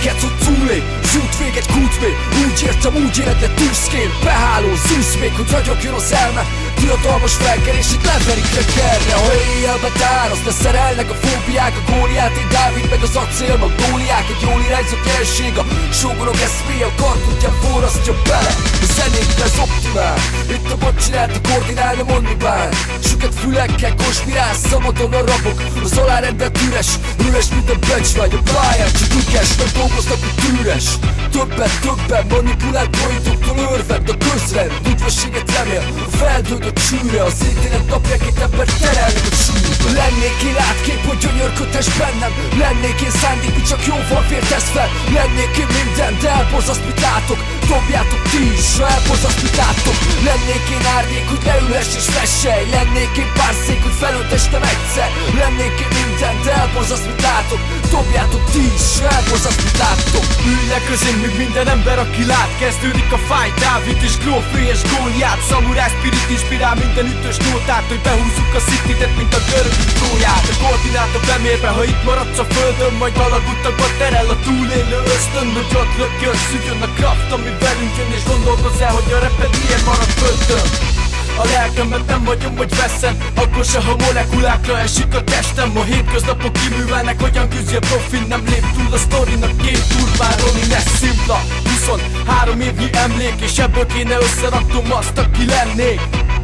Éket, hogy túlép, az út vég egy kútvé. Úgy értem, úgy éred le tűzként. Beháló, zűsz még, hogy ragyogjon az elme. Diadalmas felkelés, itt leverik reggelre. Ha éjjelbe tárasz, leszerelnek a fóbiák. A góliát, egy Dávid meg az acél magdóliák. Egy jól irányzott jelenség, a sógorok eszméje. A kartudján forrasztja bele a zenékre, ez optimál. Itt a bot csinált, a koordinál, nem mondni bán. Süket fülekkel konspirál, szabadon a rabok. Az alárendelt üres, mint a becsvágy. A pályán csak ügyes, nem dolgoznak, hogy tűres. Többen manipulált pointoktól örvend a közrend. Üdvösséget remél, a feldőgött sűre. Az ítélet napja két ember terelnek a sűrűbe. Lennék én átkép, hogy gyönyörködtes bennem. Lennék én szándék, hogy csak jóval vértesz fel. Lennék én minden, de elborzaszt, mit látok. Dobjátok ti is, ha elborzaszt, mit látok. Lennék én árnyék, hogy leüless és fesselj. Lennék én párszék, hogy felöltestem egyszer. Lennék én minden, de elborzaszt, mit látok. Dobjátok ti is, ha elborzaszt, mit látok. Ülj közén, még minden ember, aki lát. Kezdődik a fight, Dávid és Glófő és Góliát. Szamuráj spirit inspirál minden ütős nótát. Hogy behúzzuk a cityt, mint a görögök tróját. A koordináta bemérve, ha itt maradsz a földön, majd alagutakba terel a túlélő ösztön. Hogy ott lökjön, szüljön a kraft, ami velünk jön. És gondolkozz el, hogy a reped miért marad földön. A lelkemet nem vagyom, hogy veszem. Akkor se, ha molekulákra esik a testem. A hétköznapok kiművelnek, hogyan küzdje profin. Nem lép túl a sztorinak két turbáron. Ines szimpla, 23 évnyi emlék. És ebből kéne összeraknom azt, aki lennék.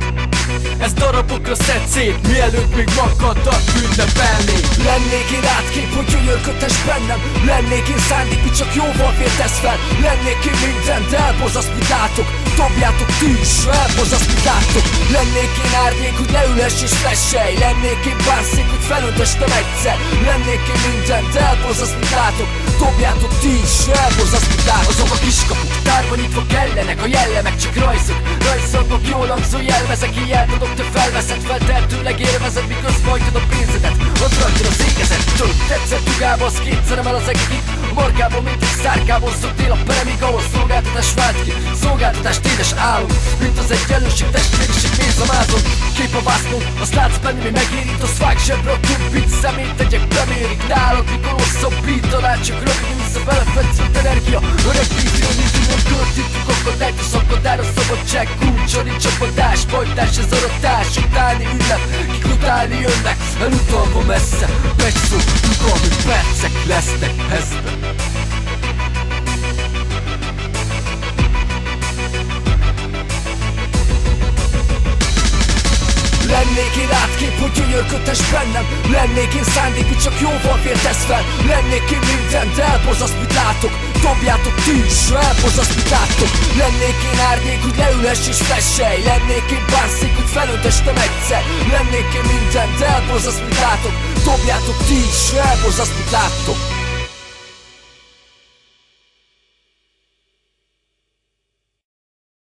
Ez darabokra szed szét, mielőtt még magadat ünnepelnék. Lennék én átkép, hogy gyönyörködtes bennem. Lennék én szándék, hogy csak jóval vértesz fel. Lennék én minden, de elborzaszt, mit látok. Dobjátok ti is, ha elborzaszt, mit látok. Lennék én árnyék, hogy leüless és fesselj. Lennék én bárszék, hogy felöltestem egyszer. Lennék én minden, de elborzaszt, mit látok. Dobjátok ti is, ha elborzaszt, mit látok. Azok a kiskapuk, tárva nyitva kellenek. A jellemek csak rajzok, rajzolgok, jól hangzó jelmezek. Ilyen tudok, te felveszed, feltehetőleg élvezed, miközben hagytad a pénzedet. Az rajtad az égezettől. Tetszett ugába, az kétszer emel az egekig. A markában, mint egy szárkában szoktél a peremig, ahol szolgáltatás vált ki. Szolgáltatás tédes álom, mint az egyenlőség, testvériség, pénzamázon. Kép a vásznon, azt látsz benni, mi megérint, az vág zsebre a többit. Szemét tegyek, bemérik nálad, mikor hosszabbít. Talán csak rövid vissza belefetszült energia. Öreg vízió, nincs, nem körtítjük akadályt. A szakadára szabadság, kulcsa, nincs csapatás, bajtás, ez aratás. Utáni ünnep, kik utálni jönnek, elutalva messze. Megszó, nyugalmi percek lesznek ezben. Lennék én átkép, hogy gyönyörködtes bennem. Lennék én szándék, hogy csak jóval vértesz fel. Lennék én minden, de elborzaszt, mit látok. Dobjátok ti is, ha elborzaszt, mit látok. Lennék én árnyék, hogy leüless és fesselj. Lennék én bárszék, hogy felöltestem egyszer. Lennék én minden, de elborzaszt, mit látok. Dobjátok ti is, ha elborzaszt, mit látok.